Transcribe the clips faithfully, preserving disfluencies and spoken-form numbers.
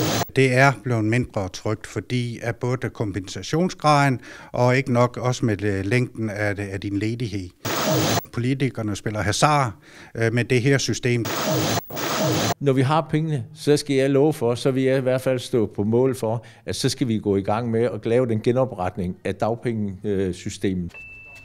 Det er blevet mindre trygt, fordi af både kompensationsgraden og ikke nok også med længden af, af din ledighed. Politikerne spiller hasard med det her system. Når vi har pengene, så skal jeg love for, så vil jeg i hvert fald stå på mål for, at så skal vi gå i gang med at lave den genopretning af dagpengesystemet.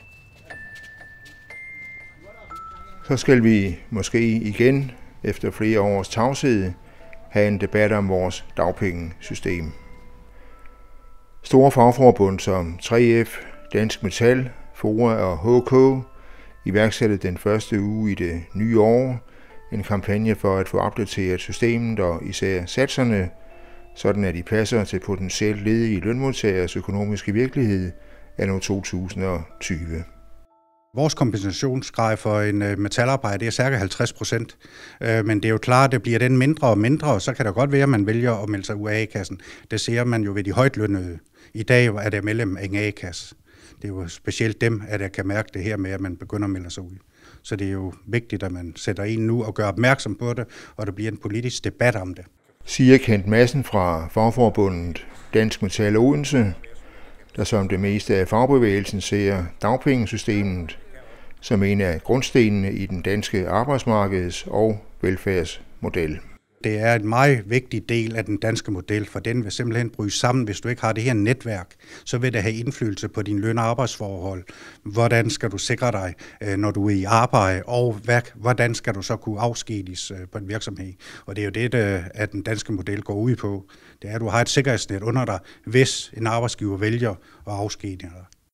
Så skal vi måske igen, efter flere års tavshed, have en debat om vores dagpengesystem. Store fagforbund som tre F, Dansk Metal, FOA og H K iværksatte den første uge i det nye år en kampagne for at få opdateret systemet og især satserne, sådan at de passer til potentielt ledige lønmodtageres økonomiske virkelighed anno to tusind og tyve. Vores kompensationsgrad for en metalarbejder er cirka halvtreds procent, men det er jo klart, at det bliver den mindre og mindre, og så kan det godt være, at man vælger at melde sig ud af A-kassen. Det ser man jo ved de højtlønnede. I dag er det mellem en A-kasse. Det er jo specielt dem, at jeg kan mærke det her med, at man begynder at melde sig ud. Så det er jo vigtigt, at man sætter ind nu og gør opmærksom på det, og der bliver en politisk debat om det. Siger Kent Madsen fra fagforbundet Dansk Metal Odense, der som det meste af fagbevægelsen ser dagpengesystemet som en af grundstenene i den danske arbejdsmarkeds- og velfærdsmodel. Det er en meget vigtig del af den danske model, for den vil simpelthen bryde sammen, hvis du ikke har det her netværk. Så vil det have indflydelse på dine løn- og arbejdsforhold. Hvordan skal du sikre dig, når du er i arbejde, og hvordan skal du så kunne afskediges på en virksomhed? Og det er jo det, at den danske model går ud på. Det er, at du har et sikkerhedsnet under dig, hvis en arbejdsgiver vælger at afskedige dig.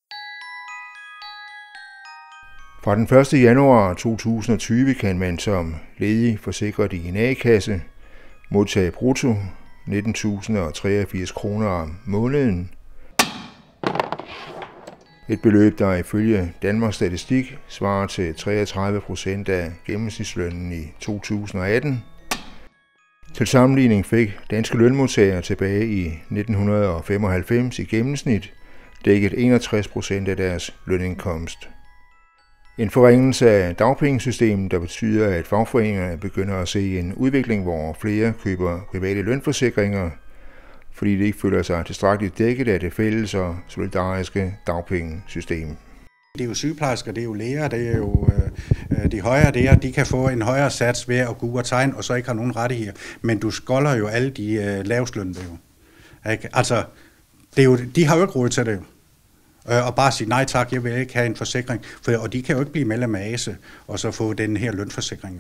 Fra den første januar to tusind og tyve kan man som ledig forsikret i en A-kasse modtage brutto nitten tusind treogfirs kroner om måneden. Et beløb, der ifølge Danmarks Statistik svarer til treogtredive procent af gennemsnitslønnen i to tusind og atten. Til sammenligning fik danske lønmodtagere tilbage i nitten femoghalvfems i gennemsnit dækket enogtres procent af deres lønindkomst. En forringelse af dagpengesystemet, der betyder, at fagforeningerne begynder at se en udvikling, hvor flere køber private lønforsikringer, fordi de ikke føler sig tilstrækkeligt dækket af det fælles og solidariske dagpengesystem. Det er jo sygeplejersker, det er jo læger, det er jo øh, de højere der, de kan få en højere sats ved at gå ud og tegne, og så ikke har nogen rettigheder. Men du skolder jo alle de øh, lavslønnede jo. Ikke? Altså, det er jo, de har jo ikke råd til det jo. Og bare sige, nej tak, jeg vil ikke have en forsikring. For, og de kan jo ikke blive medlem af A S E, og så få den her lønforsikring. Jo.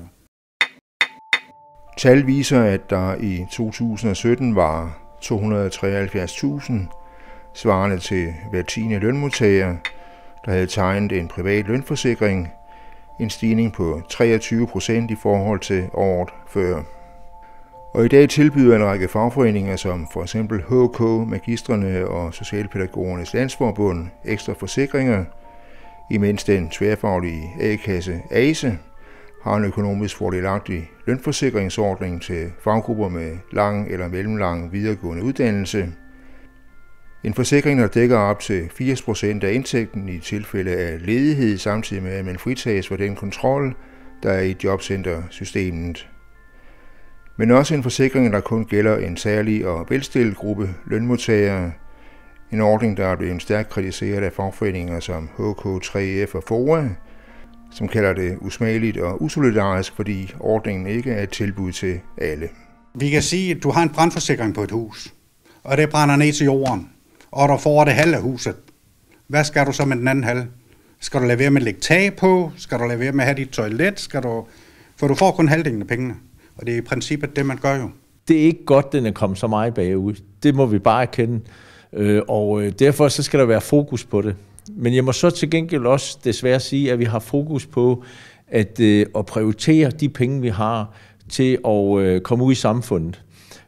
Tal viser, at der i to tusind og sytten var to hundrede og treoghalvfjerds tusind, svarende til hver tiende lønmodtager, der havde tegnet en privat lønforsikring, en stigning på treogtyve procent i forhold til året før. Og i dag tilbyder en række fagforeninger, som for eksempel H K, Magistrene og Socialpædagogernes Landsforbund, ekstra forsikringer, imens den tværfaglige A-kasse A S E har en økonomisk fordelagtig lønforsikringsordning til faggrupper med lang eller mellemlang videregående uddannelse. En forsikring, der dækker op til firs procent af indtægten i tilfælde af ledighed, samtidig med at man fritages for den kontrol, der er i jobcentersystemet. Men også en forsikring, der kun gælder en særlig og velstillet gruppe lønmodtagere. En ordning, der er blevet stærkt kritiseret af fagforeninger som H K, tre F og FOA, som kalder det usmageligt og usolidarisk, fordi ordningen ikke er et tilbud til alle. Vi kan sige, at du har en brandforsikring på et hus, og det brænder ned til jorden, og der får det halve af huset. Hvad skal du så med den anden halve? Skal du lade være med at lægge tag på? Skal du lade være med at have dit toilet? Skal du... For du får kun halvdelen af pengene. Og det er i princippet det, man gør jo. Det er ikke godt, den er kommet så meget bagud. Det må vi bare erkende. Og derfor så skal der være fokus på det. Men jeg må så til gengæld også desværre sige, at vi har fokus på at, at prioritere de penge, vi har til at komme ud i samfundet.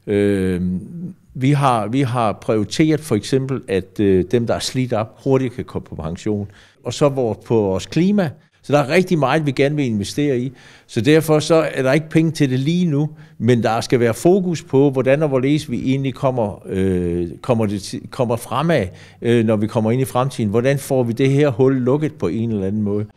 Vi har, vi har prioriteret for eksempel, at dem, der er slidt op, hurtigt kan komme på pension. Og så på vores klima. Så der er rigtig meget, vi gerne vil investere i. Så derfor så er der ikke penge til det lige nu, men der skal være fokus på, hvordan og hvorledes vi egentlig kommer, øh, kommer, det, kommer fremad, øh, når vi kommer ind i fremtiden. Hvordan får vi det her hul lukket på en eller anden måde?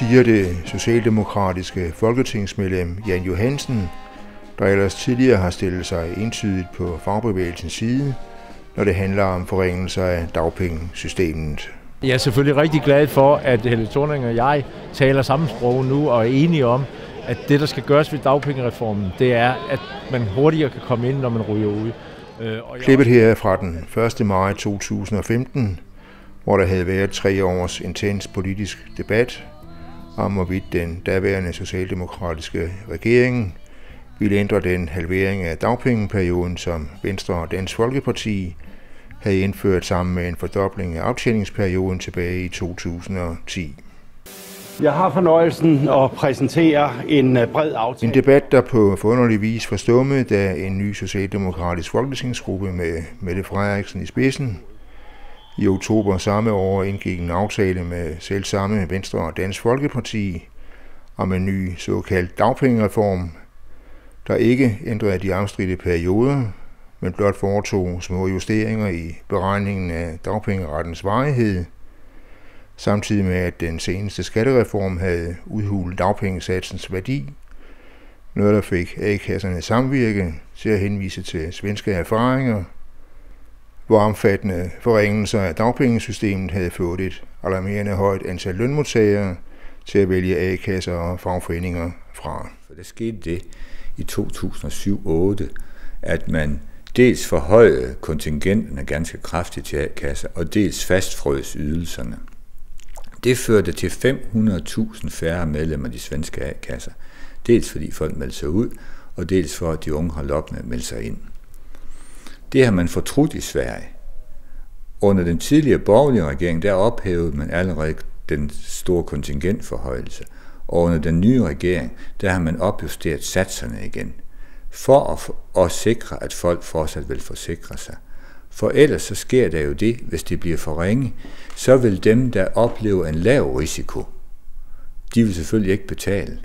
siger det socialdemokratiske folketingsmedlem Jan Johansen, der ellers tidligere har stillet sig entydigt på fagbevægelsens side, når det handler om forringelser af dagpengesystemet. Jeg er selvfølgelig rigtig glad for, at Helle Thorning og jeg taler samme sprog nu og er enige om, at det, der skal gøres ved dagpengereformen, det er, at man hurtigere kan komme ind, når man ryger ud. Klippet her er fra den første maj to tusind og femten, hvor der havde været tre års intens politisk debat om, hvorvidt den daværende socialdemokratiske regering ville ændre den halvering af dagpengeperioden, som Venstre og Dansk Folkeparti havde indført sammen med en fordobling af aftjeningsperioden tilbage i to tusind og ti. Jeg har fornøjelsen at præsentere en bred aftale. En debat, der på forunderlig vis forstummede, da en ny socialdemokratisk folketingsgruppe med Mette Frederiksen i spidsen i oktober samme år indgik en aftale med selv samme Venstre og Dansk Folkeparti om en ny såkaldt dagpengereform, der ikke ændrede de afstridte perioder, men blot foretog små justeringer i beregningen af dagpengerettens varighed, samtidig med at den seneste skattereform havde udhulet dagpengesatsens værdi, noget der fik A-kasserne samvirke til at henvise til svenske erfaringer, hvor omfattende forringelser af dagpengesystemet havde fået et alarmerende højt antal lønmodtagere til at vælge A-kasser og fagforeninger fra. For der skete det i to tusind og syv otte, at man dels forhøjede kontingenterne ganske kraftigt til A-kasser, og dels fastfrøs ydelserne. Det førte til fem hundrede tusind færre medlemmer af de svenske A-kasser, dels fordi folk meldte sig ud, og dels for at de unge holdt op med at melde sig ind. Det har man fortrudt i Sverige. Under den tidligere borgerlige regering, der ophævede man allerede den store kontingentforhøjelse, og under den nye regering, der har man opjusteret satserne igen, for at, at sikre, at folk fortsat vil forsikre sig. For ellers så sker der jo det, hvis det bliver for ringe, så vil dem, der oplever en lav risiko, de vil selvfølgelig ikke betale.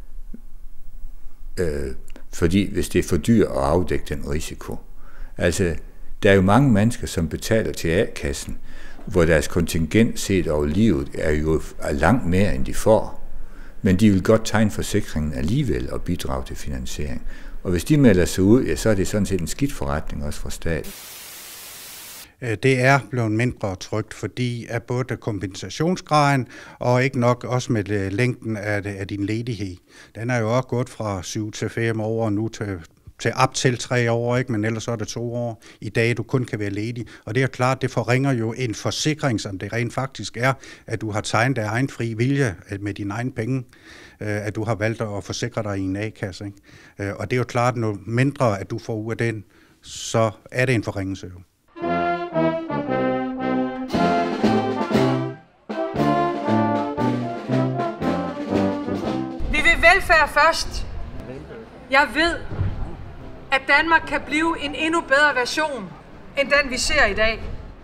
Øh, fordi hvis det er for dyrt at afdække den risiko. Altså, der er jo mange mennesker, som betaler til A-kassen, hvor deres kontingent set over livet er jo langt mere, end de får. Men de vil godt tegne forsikringen alligevel og bidrage til finansiering. Og hvis de melder sig ud, ja, så er det sådan set en skidt forretning også fra staten. Det er blevet mindre trygt, fordi af både kompensationsgraden og ikke nok også med længden af, af din ledighed. Den er jo også gået fra syv til fem år og nu til, til op til tre år, ikke? Men ellers er det to år i dag, du kun kan være ledig. Og det er klart, det forringer jo en forsikring, som det rent faktisk er, at du har tegnet af egen fri vilje med dine egne penge, at du har valgt at forsikre dig i en A-kasse. Ikke? Og det er jo klart, at når mindre at du får ud af den, så er det en forringelse jo. Velfærd først. Jeg ved, at Danmark kan blive en endnu bedre version, end den vi ser i dag.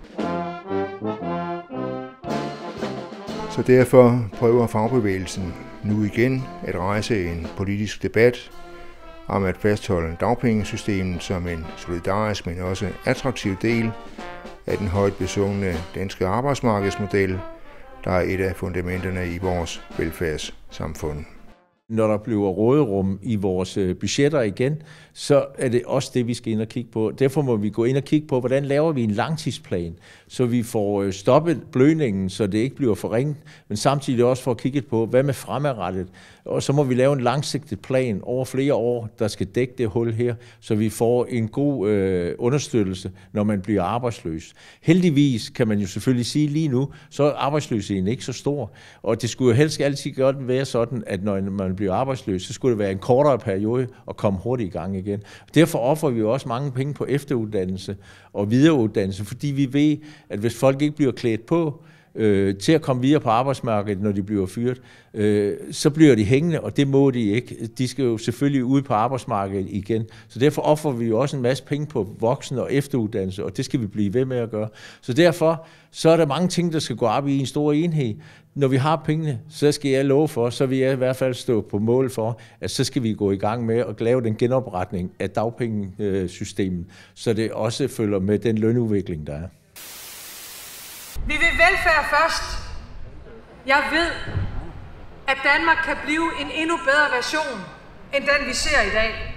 Så derfor prøver fagbevægelsen nu igen at rejse en politisk debat om at fastholde dagpengesystemet som en solidarisk, men også attraktiv del af den højt besungne danske arbejdsmarkedsmodel, der er et af fundamenterne i vores velfærdssamfund. Når der bliver råderum i vores budgetter igen, så er det også det, vi skal ind og kigge på. Derfor må vi gå ind og kigge på, hvordan laver vi en langtidsplan, så vi får stoppet blødningen, så det ikke bliver forringet, men samtidig også får kigget på, hvad med fremadrettet. Og så må vi lave en langsigtet plan over flere år, der skal dække det hul her, så vi får en god øh, understøttelse, når man bliver arbejdsløs. Heldigvis kan man jo selvfølgelig sige lige nu, så er arbejdsløsheden ikke så stor. Og det skulle jo helst altid godt være sådan, at når man bliver arbejdsløs, så skulle det være en kortere periode og komme hurtigt i gang igen. Derfor offrer vi jo også mange penge på efteruddannelse og videreuddannelse, fordi vi ved, at hvis folk ikke bliver klædt på øh, til at komme videre på arbejdsmarkedet, når de bliver fyret, øh, så bliver de hængende, og det må de ikke. De skal jo selvfølgelig ud på arbejdsmarkedet igen. Så derfor offrer vi jo også en masse penge på voksen- og efteruddannelse, og det skal vi blive ved med at gøre. Så derfor så er der mange ting, der skal gå op i en stor enhed. Når vi har pengene, så skal jeg love for, så vil jeg i hvert fald stå på mål for, at så skal vi gå i gang med at lave den genopretning af dagpengesystemet, så det også følger med den lønudvikling, der er. Vi vil velfærd først. Jeg ved, at Danmark kan blive en endnu bedre version end den, vi ser i dag.